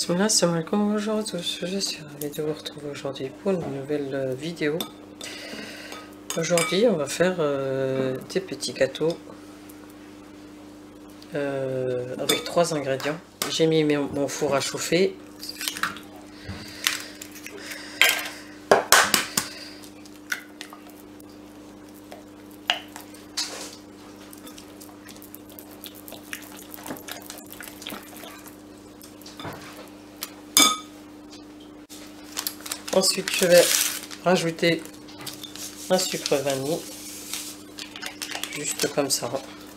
Assalamu alaikum, bonjour à tous, je suis ravie de vous retrouver aujourd'hui pour une nouvelle vidéo. Aujourd'hui on va faire des petits gâteaux avec 3 ingrédients. J'ai mis mon four à chauffer. Ensuite, je vais rajouter un sucre vanille, juste comme ça.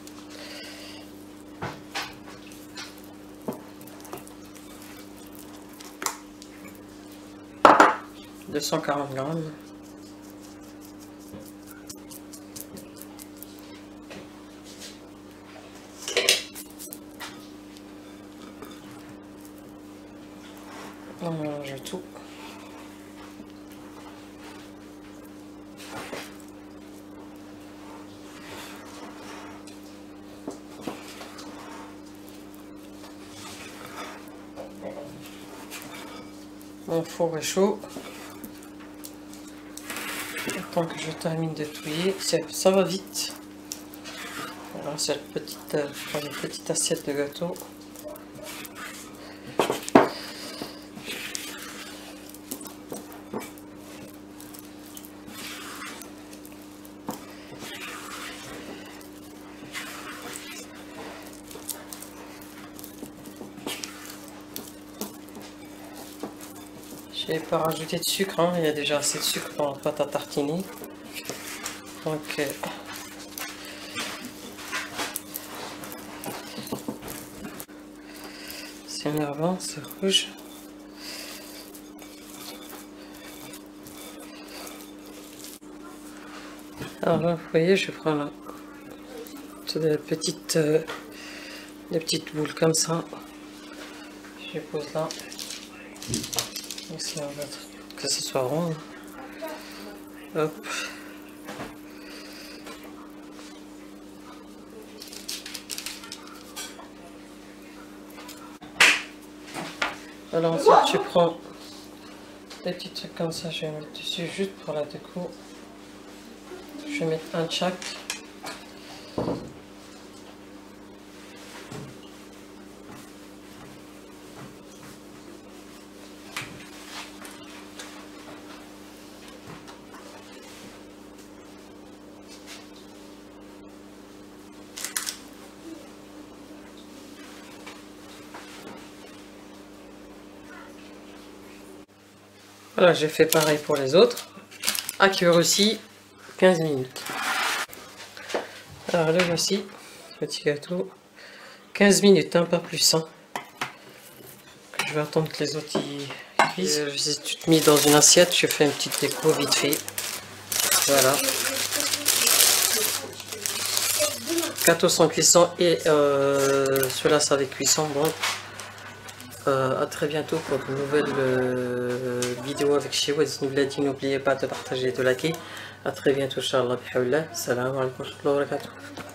240 grammes. On mélange tout. Mon four est chaud. Tant que je termine de touiller, ça va vite. Alors c'est une petite assiette de gâteau. Je n'ai pas rajouté de sucre, hein. Il y a déjà assez de sucre dans la pâte à tartiner. Donc c'est énervant, c'est rouge. Alors là, vous voyez, je prends là des petites boules comme ça. Je les pose là. Ici, on va que ce soit rond. Hop. Alors ensuite, je prends des petits trucs comme ça, je vais mettre dessus juste pour la déco. Je vais mettre un de chaque. Voilà, j'ai fait pareil pour les autres. À cuire aussi 15 minutes. Alors le voici, petit gâteau. 15 minutes, hein, pas plus. Hein. Je vais attendre que les autres y cuisent. Je les ai toutes mis dans une assiette. Je fais une petite déco vite fait. Voilà. Gâteau sans cuisson et ceux-là c'est avec cuisson. Bon. À très bientôt pour de nouvelles vidéos avec chez vous. N'oubliez pas de partager et de liker. À très bientôt, Inch'Allah. Salam alaikum wa rahmatullahi wa barakatuh.